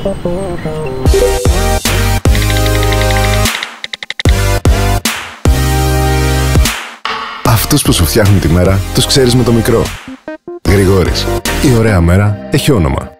Αυτούς που σου φτιάχνουν τη μέρα, τους ξέρεις με το μικρό. Γρηγόρης. Η ωραία μέρα έχει όνομα.